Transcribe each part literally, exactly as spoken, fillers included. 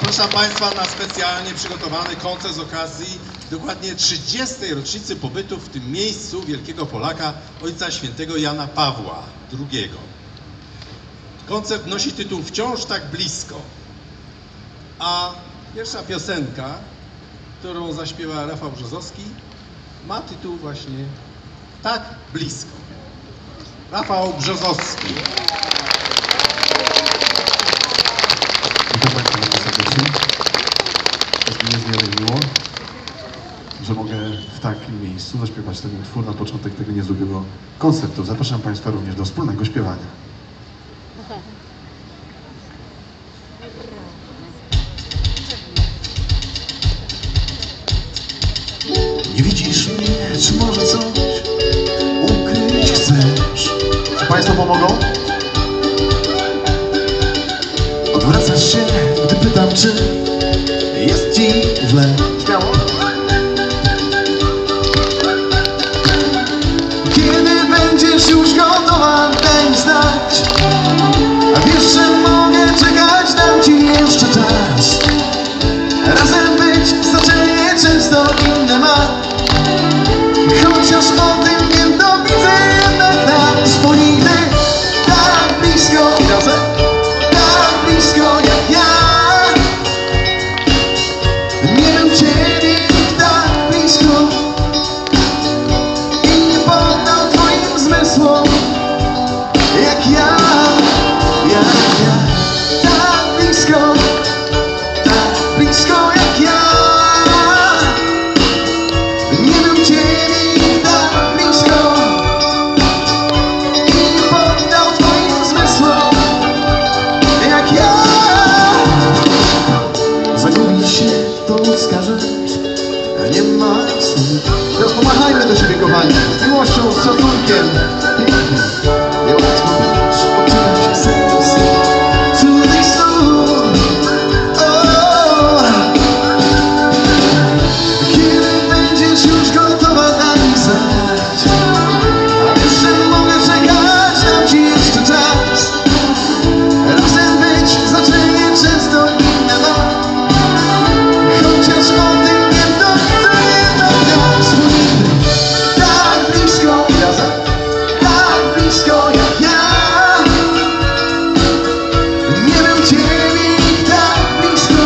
Zapraszam Państwa na specjalnie przygotowany koncert z okazji dokładnie trzydziestej rocznicy pobytu w tym miejscu wielkiego Polaka, ojca świętego Jana Pawła drugiego. Koncert nosi tytuł Wciąż tak blisko, a pierwsza piosenka, którą zaśpiewa Rafał Brzozowski, ma tytuł właśnie Tak blisko. Rafał Brzozowski. Witam Państwa bardzo serdecznie. Jest mi niezmiernie miło, że mogę w takim miejscu zaśpiewać ten utwór na początek tego niezwykłego koncertu. Zapraszam Państwa również do wspólnego śpiewania. Nie widzisz mnie, czy może coś ukryć chcesz? Czy Państwo pomogą? Odwracasz się, gdy pytam, czy jest Ci źle. Śmiało. Kiedy będziesz już gotowa, daj mi znać. A wiesz, że mogę czekać, dam Ci jeszcze czas. Razem być, znaczenie często inne ma. Chociaż o tym wiem, to widzę jednak nas ponigdy. Tak blisko i razem, tak blisko jak ja. Nie był Ciebie tak blisko i nie poddał Twoim zmysłom jak ja, ja, ja. Tak blisko, tak blisko jak ja. Nie był Ciebie tak blisko i nie poddał Twoim zmysłom jak ja. Zagubić się to ludzka rzecz, nie ma słów. Teraz pomachajmy do siebie, kochani, z miłością, z szacunkiem. Pięknie. Nie łatwo być, odczytać sens cudnych słów. O! Kiedy będziesz już gotowa, daj mi znać. A wiesz, że mogę czekać, dam Ci jeszcze czas. Razem być, znaczenie często inne ma. Chociaż o tym wiem, to widzę jednak nas ponigdy. Tak blisko i razem, tak blisko jak ja. Nie był Ciebie tak blisko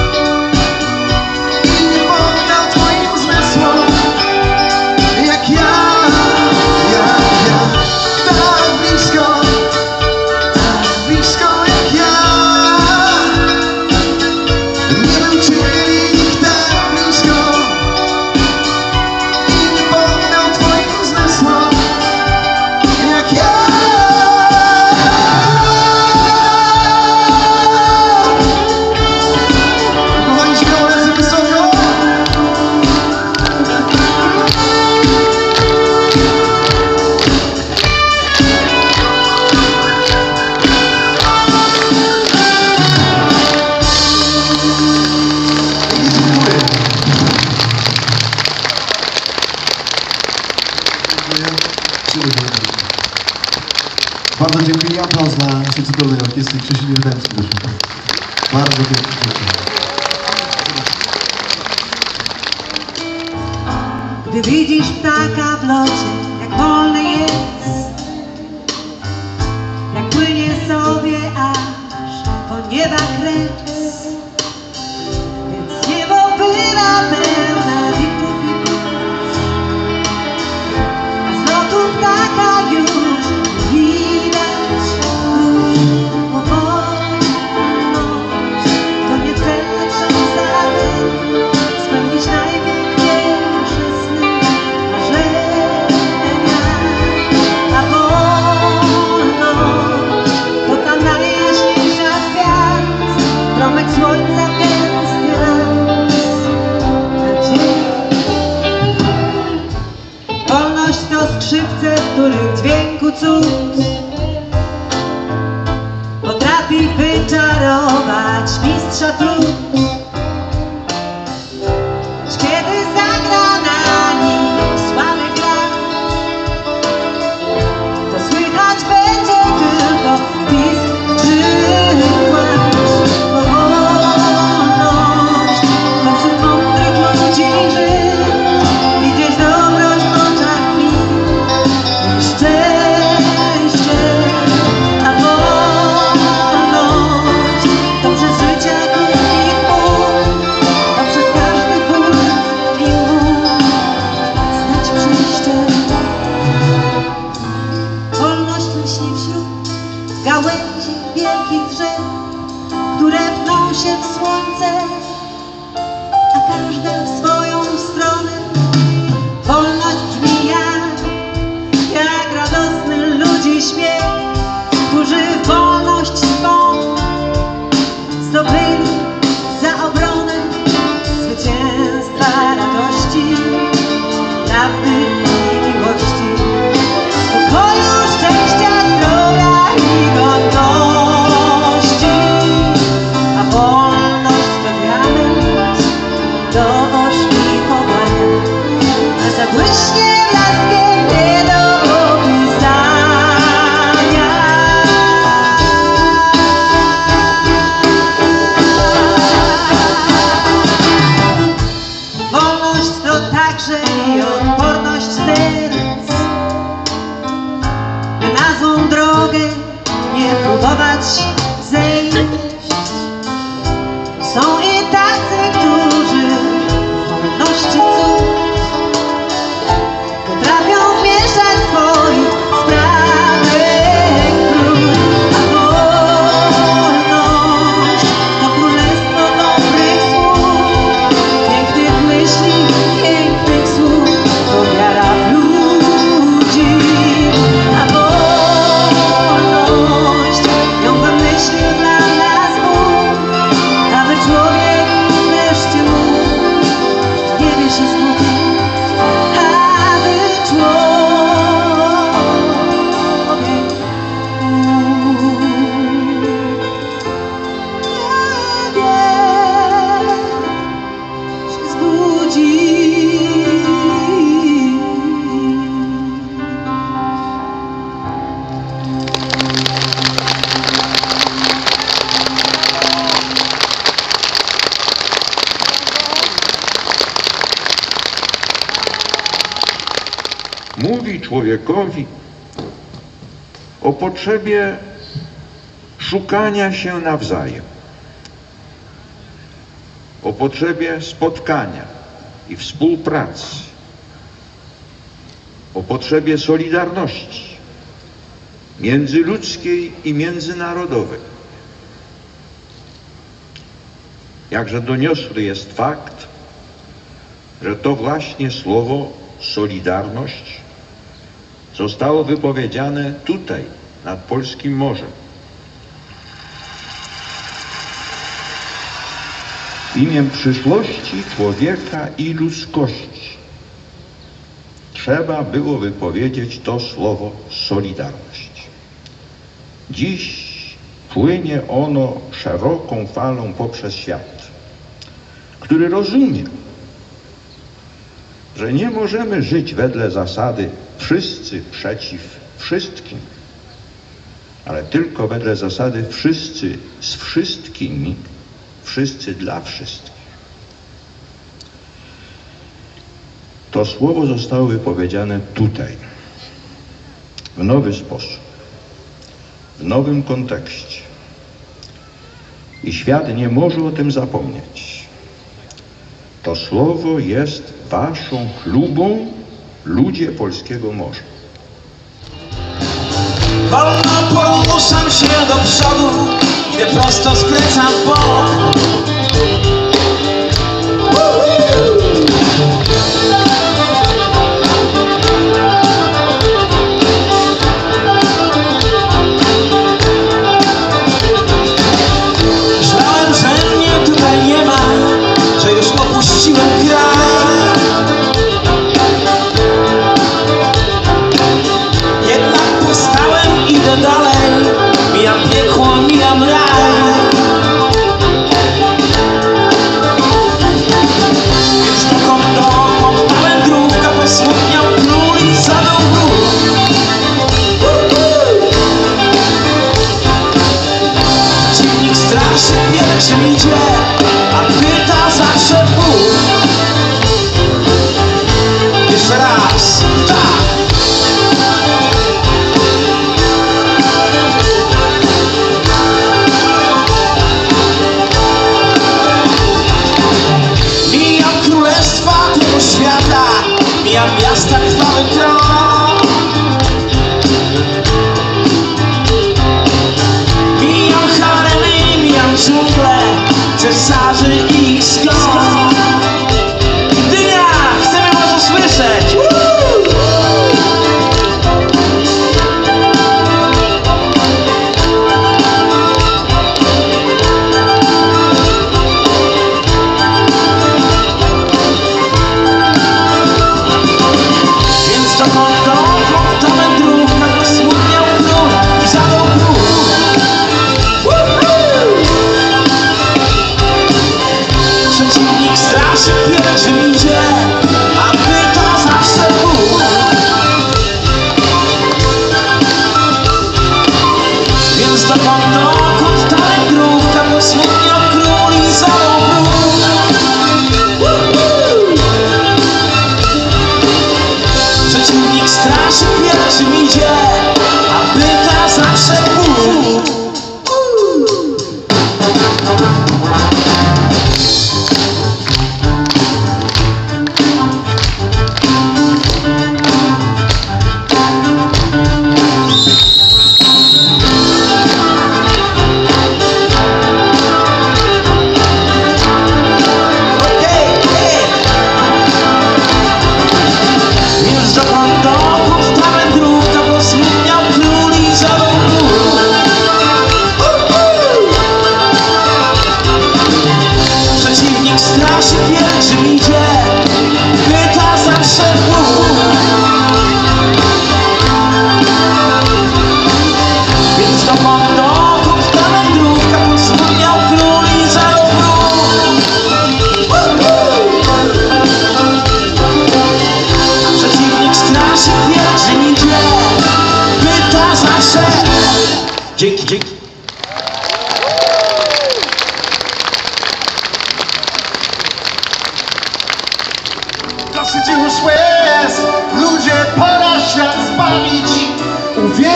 i nie poddał Twoim zmysłom jak ja, ja, ja. Tak blisko, tak blisko jak ja. Nie był Ciebie tak blisko i nie poddał Twoim zmysłom jak ja. Kochani, śmiało ręce wysoko. Dziękuję. Bardzo dziękuję i aplauz dla naszej cudownej orkiestry Krzysi Niedemskiej. Bardzo pięknie dziękuję. Gdy widzisz ptaka w locie, jak wolny jest, jak płynie sobie aż po nieba kres, więc niebo bywa pełne wichów i burz, a z lotu ptaka już widać róż. Powolność to nie tyle zalet, spełnić najpiękniejsze sny, marzenia. A wolność to ta najjaśniejsza z gwiazd, promyk słońca, gęsty las na dzień. Wolność to skrzypce, w których dźwięku cud potrafi wyczarować mistrza trud. Kiedy zagra na nim słaby gracz, to słychać będzie tylko pisk czy płacz. Powolność gałęzi wielkich drzew, które pną się w słońce, a każda w swoją stronę. Wolność brzmi jak, jak radosny ludzi śmiech, którzy wolność swą zdobyli za obronę zwycięstwa, radości, prawdy i miłości, pokoju, szczęścia, zdrowia i godności. A wolność to diament do oszlifowania, a zabłyśnie blaskiem nie do opisania. Wolność to także i odporność serc, by na złą drogę nie próbować zejść. Są i tacy, którzy w wolności cud potrafią mieszać swoich sprawek brud. A wolność to królestwo dobrych słów, pięknych myśli, pięknych słów, to wiara w ludzi. A wolność ją wymyślił dla nas Bóg, aby człowiek wreszcie mógł w niebie się zgubić, aby człowiek mógł w niebie się zbudzić. Mówi człowiekowi o potrzebie szukania się nawzajem, o potrzebie spotkania i współpracy, o potrzebie solidarności międzyludzkiej i międzynarodowej. Jakże doniosły jest fakt, że to właśnie słowo solidarność zostało wypowiedziane tutaj, nad polskim morzem. W imię przyszłości człowieka i ludzkości trzeba było wypowiedzieć to słowo solidarność. Dziś płynie ono szeroką falą poprzez świat, który rozumie, że nie możemy żyć wedle zasady wszyscy przeciw wszystkim, ale tylko wedle zasady wszyscy z wszystkimi, wszyscy dla wszystkich. To słowo zostało wypowiedziane tutaj, w nowy sposób, w nowym kontekście. I świat nie może o tym zapomnieć. To słowo jest waszą chlubą, ludzie polskiego morza. Wolno poruszam się do przodu, idę prosto, skręcam w bok. Myślałem, że mnie tutaj nie ma, że już opuściłem kraj. Jednak powstałem, idę dalej, mijam piekło, mijam raj. Więc dokąd dokąd na wędrówka, posmutniał król i zadał wróg. Przeciwnik straszy, pierwszym idzie, a pyta zawsze Bóg. Jeszcze raz, tak! Mijam królestwa tego świata, mijam miasta, krwawy tron. dżunglę, cesarzy i ich skąd. Gdynia, chcemy was usłyszeć! Więc dokąd, dokąd ta wędrówka, to smutniał król i zadał próg. Przeciwnik straszy pierwszym idzie, a pyta zawsze Bóg. Więc dokąd, dokąd ta wędrówka, to smutniał król i zadał próg. Przeciwnik straszy pierwszym idzie, a pyta zawsze Bóg. Więc dokąd, dokąd ta wędrówka, bo smutniał król i zadał próg. Przeciwnik straszy pierwszym idzie, pyta zawsze Bóg. Więc dokąd, dokąd ta wędrówka, bo smutniał król i zadał próg. Przeciwnik straszy pierwszym idzie, pyta zawsze. Dzięki, dzięki. Dosyć już łez, ludzie, pora świat zbawić, uwierzyć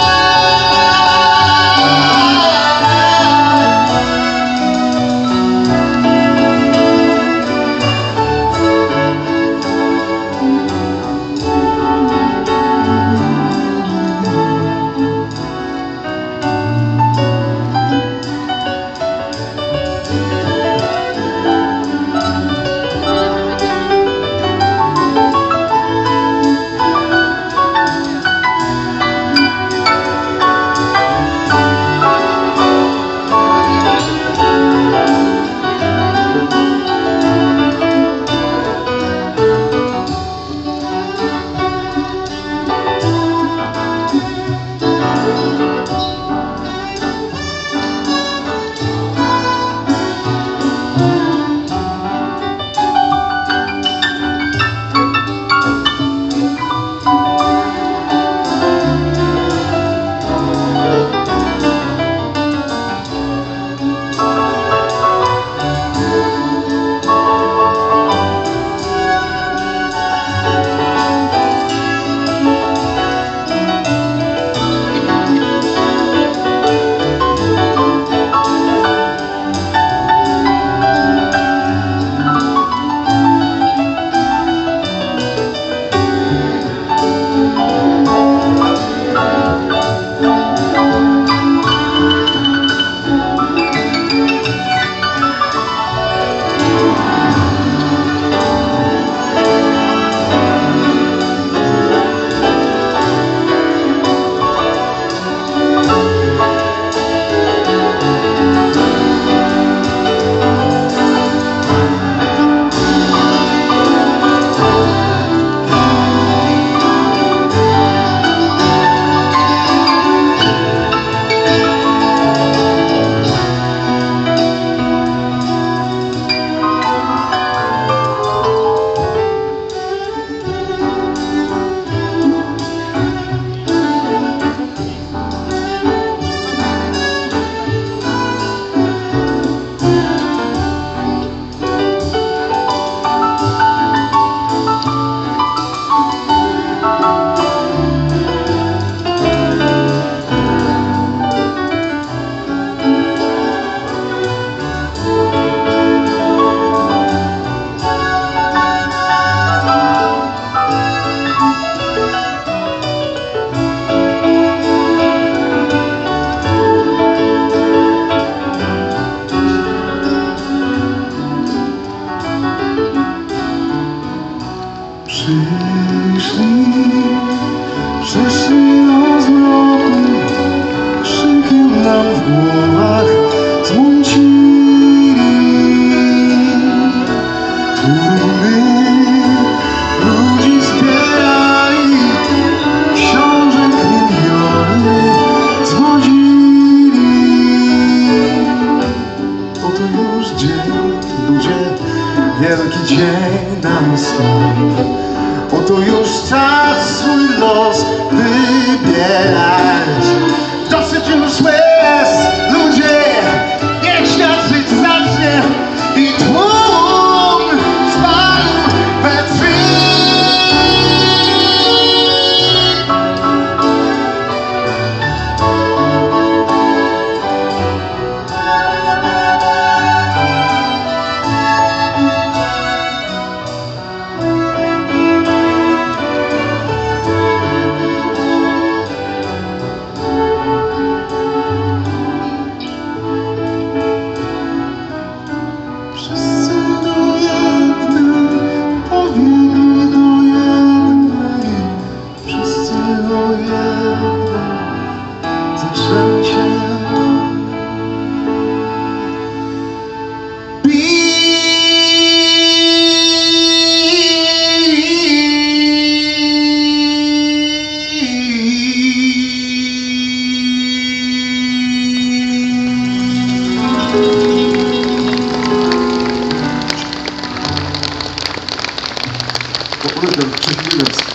nam. ludzie, wielki dzień nam stoi. Oto już czas swój los wybierać. Dosyć już łez, ludzie, niech świat żyć zacznie i tłum spadł we drzwi. Populizm, prześliwiec.